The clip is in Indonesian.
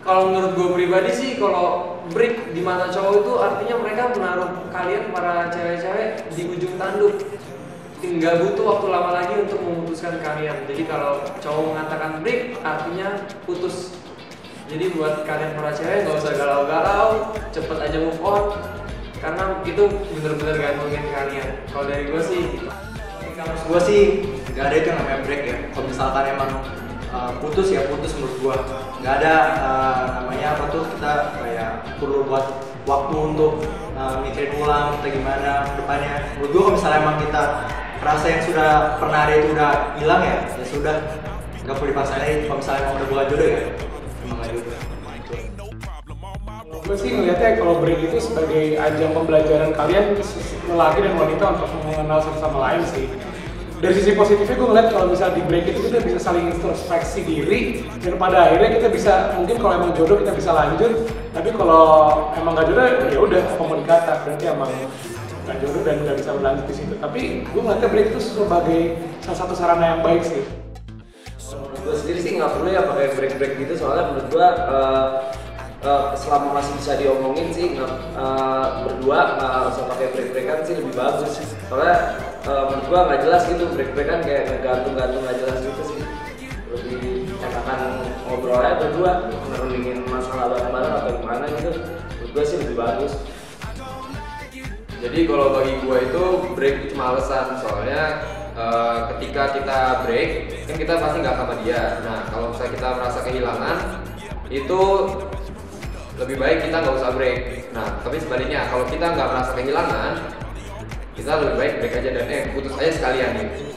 Kalau menurut gue pribadi sih, kalau break di mata cowok itu artinya mereka menaruh kalian para cewek-cewek di ujung tanduk. Nggak butuh waktu lama lagi untuk memutuskan kalian. Jadi kalau cowok mengatakan break, artinya putus. Jadi buat kalian para cewek nggak usah galau-galau, cepet aja move on, karena itu bener-bener gantungin kalian. Kalau dari gue sih gitu. Kalau gue sih nggak ada itu yang namanya break ya. Kalau misalkan emang putus ya putus menurut gue. Nggak ada namanya apa tuh kita kayak perlu buat waktu untuk mikirin ulang kita gimana depannya. Menurut gue kalau misalnya emang kita rasa yang sudah pernah ada itu udah hilang ya sudah, nggak perlu dipaksain lagi. Kalau misalnya emang udah bukan jodoh ya emang nggak jodoh. Gue sih ngeliatnya kalau break itu sebagai ajang pembelajaran kalian lelaki dan wanita untuk mengenal satu sama lain sih. Dari sisi positifnya gue ngeliat kalau misalnya di break itu kita bisa saling introspeksi diri, dan pada akhirnya kita bisa, mungkin kalau emang jodoh kita bisa lanjut, tapi kalau emang gak jodoh ya udah ngomong dikata, berarti emang gak jodoh dan gak bisa berlanjut di situ. Tapi gue ngeliatnya break itu sebagai salah satu sarana yang baik sih. Menurut gue sendiri sih nggak perlu ya pakai break gitu, soalnya menurut gue selama masih bisa diomongin sih berdua nggak usah pakai break-breakan sih lebih bagus. Soalnya menurut gua nggak jelas gitu, break-breakan kayak gantung-gantung nggak jelas gitu sih. Lebih enakan ngobrolnya berdua, ngerundingin masalah bareng-bareng atau gimana gitu. Menurut gua sih lebih bagus. Jadi kalau bagi gue itu break itu cuma alasan, soalnya ketika kita break kan kita pasti nggak sama dia. Nah kalau misalnya kita merasa kehilangan itu lebih baik kita nggak usah break. Nah tapi sebaliknya kalau kita nggak merasa kehilangan, kita lebih baik break aja dan putus aja sekalian gitu.